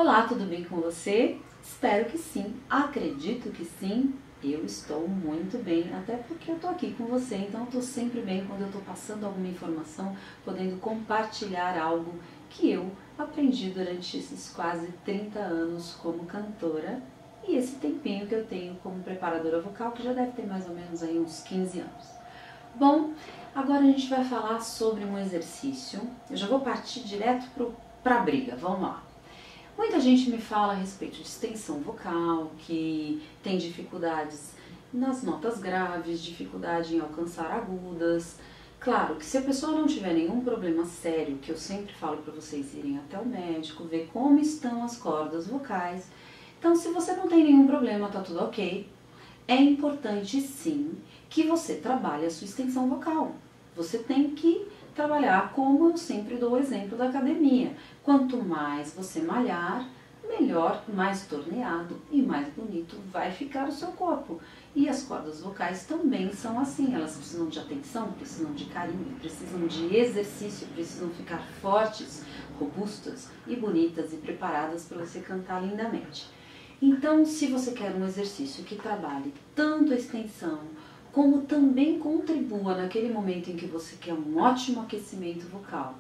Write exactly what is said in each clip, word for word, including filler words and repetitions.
Olá, tudo bem com você? Espero que sim, acredito que sim. Eu estou muito bem, até porque eu estou aqui com você, então eu estou sempre bem quando eu estou passando alguma informação, podendo compartilhar algo que eu aprendi durante esses quase trinta anos como cantora e esse tempinho que eu tenho como preparadora vocal, que já deve ter mais ou menos aí uns quinze anos. Bom, agora a gente vai falar sobre um exercício, eu já vou partir direto para a briga, vamos lá. Muita gente me fala a respeito de extensão vocal, que tem dificuldades nas notas graves, dificuldade em alcançar agudas. Claro que se a pessoa não tiver nenhum problema sério, que eu sempre falo para vocês irem até o médico, ver como estão as cordas vocais. Então, se você não tem nenhum problema, tá tudo ok, é importante sim que você trabalhe a sua extensão vocal. Você tem que trabalhar como eu sempre dou o exemplo da academia. Quanto mais você malhar, melhor, mais torneado e mais bonito vai ficar o seu corpo. E as cordas vocais também são assim, elas precisam de atenção, precisam de carinho, precisam de exercício, precisam ficar fortes, robustas e bonitas e preparadas para você cantar lindamente. Então, se você quer um exercício que trabalhe tanto a extensão, como também contribua naquele momento em que você quer um ótimo aquecimento vocal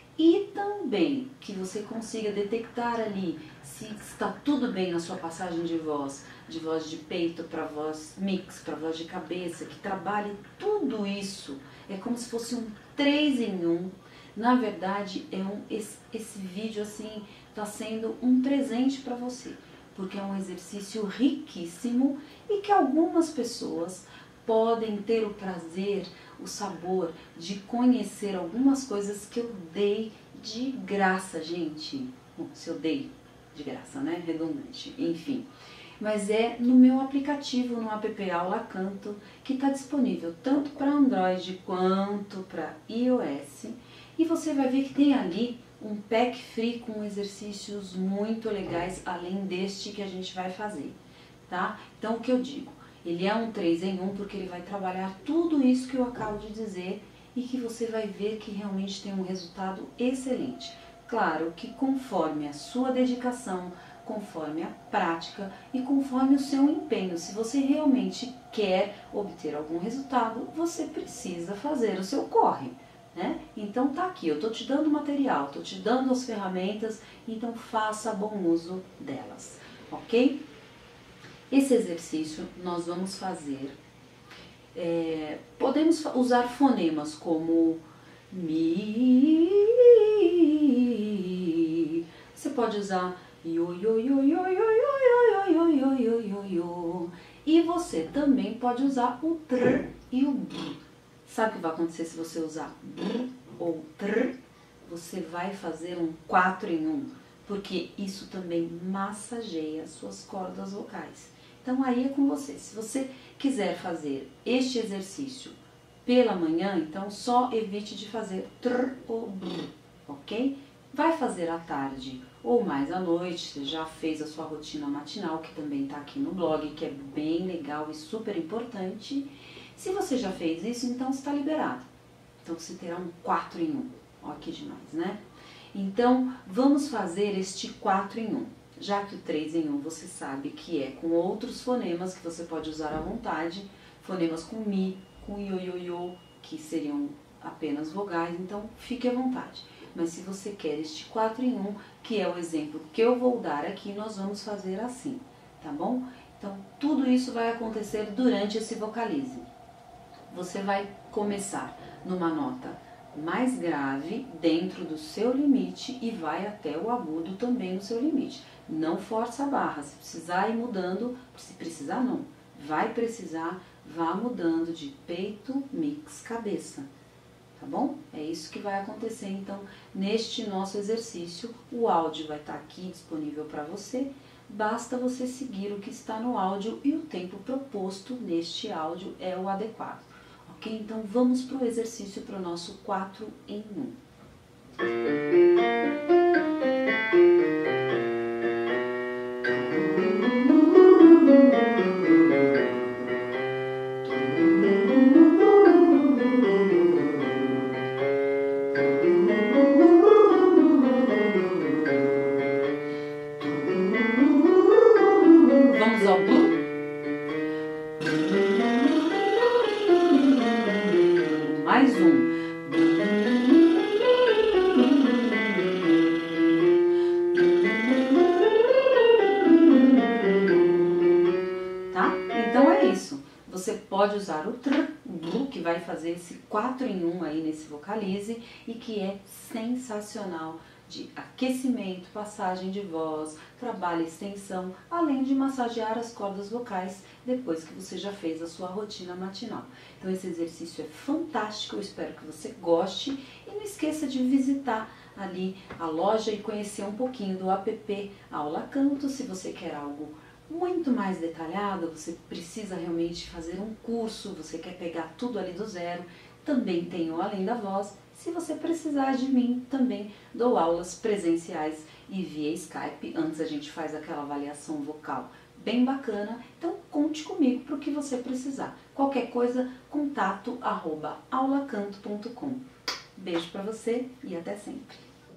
e também que você consiga detectar ali se está tudo bem na sua passagem de voz, de voz de peito para voz mix, para voz de cabeça, que trabalhe tudo isso, é como se fosse um três em um. Na verdade, é um, esse, esse vídeo assim está sendo um presente para você, porque é um exercício riquíssimo e que algumas pessoas podem ter o prazer, o sabor de conhecer algumas coisas que eu dei de graça, gente. Bom, se eu dei de graça, né? Redundante, enfim. Mas é no meu aplicativo, no app Aula Canto, que está disponível tanto para Android quanto para iOS. E você vai ver que tem ali um pack free com exercícios muito legais, além deste que a gente vai fazer, tá? Então, o que eu digo? Ele é um três em um porque ele vai trabalhar tudo isso que eu acabo de dizer e que você vai ver que realmente tem um resultado excelente. Claro que conforme a sua dedicação, conforme a prática e conforme o seu empenho, se você realmente quer obter algum resultado, você precisa fazer o seu corre, né? Então tá aqui, eu tô te dando material, tô te dando as ferramentas, então faça bom uso delas, ok? Esse exercício nós vamos fazer, é, podemos usar fonemas como mi, você pode usar yo, yo, yo, yo, yo, yo, yo, yo, yo, yo, yo, e você também pode usar o tr e o br. Sabe o que vai acontecer se você usar br ou tr? Você vai fazer um quatro em um, porque isso também massageia suas cordas vocais. Então aí é com você. Se você quiser fazer este exercício pela manhã, então só evite de fazer tr ou br, ok? Vai fazer à tarde ou mais à noite, você já fez a sua rotina matinal, que também está aqui no blog, que é bem legal e super importante. Se você já fez isso, então está liberado. Então você terá um quatro em um. Ó, que demais, né? Então vamos fazer este quatro em um. Já que o três em um você sabe que é com outros fonemas que você pode usar à vontade, fonemas com mi, com io, io, io, que seriam apenas vogais, então fique à vontade. Mas se você quer este quatro em um, que é o exemplo que eu vou dar aqui, nós vamos fazer assim, tá bom? Então tudo isso vai acontecer durante esse vocalize. Você vai começar numa nota mais grave dentro do seu limite e vai até o agudo também no seu limite. Não força a barra, se precisar ir mudando, se precisar não, vai precisar, vá mudando de peito, mix, cabeça, tá bom? É isso que vai acontecer então neste nosso exercício. O áudio vai estar aqui disponível para você, basta você seguir o que está no áudio e o tempo proposto neste áudio é o adequado. Ok? Então vamos para o exercício, para o nosso quatro em um. pode usar o tr, bru, que vai fazer esse quatro em um aí nesse vocalize e que é sensacional de aquecimento, passagem de voz, trabalho e extensão, além de massagear as cordas vocais depois que você já fez a sua rotina matinal. Então esse exercício é fantástico, eu espero que você goste e não esqueça de visitar ali a loja e conhecer um pouquinho do app Aula Canto. Se você quer algo muito mais detalhado, você precisa realmente fazer um curso, você quer pegar tudo ali do zero, também tem o Além da Voz. Se você precisar de mim, também dou aulas presenciais e via Skype. Antes a gente faz aquela avaliação vocal bem bacana. Então conte comigo para o que você precisar. Qualquer coisa, contato arroba aulacanto ponto com. Beijo para você e até sempre.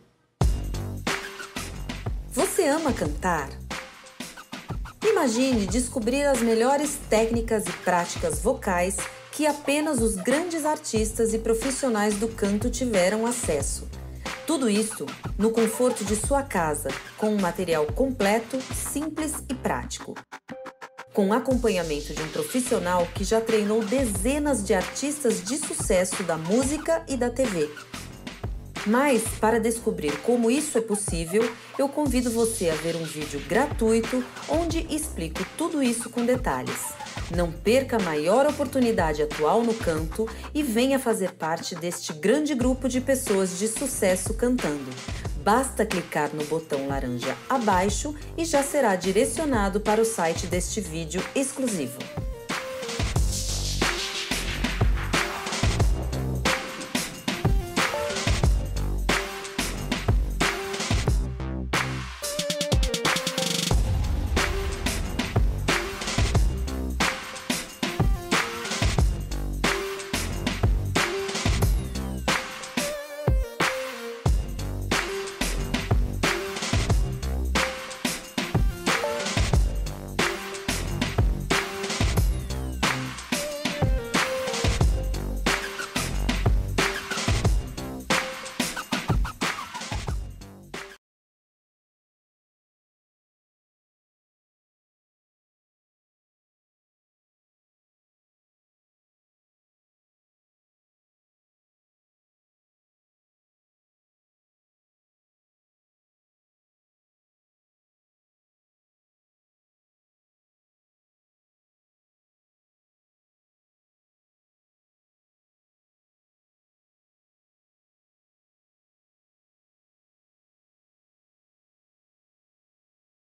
Você ama cantar? Imagine descobrir as melhores técnicas e práticas vocais que apenas os grandes artistas e profissionais do canto tiveram acesso. Tudo isso no conforto de sua casa, com um material completo, simples e prático. Com acompanhamento de um profissional que já treinou dezenas de artistas de sucesso da música e da T V. Mas, para descobrir como isso é possível, eu convido você a ver um vídeo gratuito onde explico tudo isso com detalhes. Não perca a maior oportunidade atual no canto e venha fazer parte deste grande grupo de pessoas de sucesso cantando. Basta clicar no botão laranja abaixo e já será direcionado para o site deste vídeo exclusivo.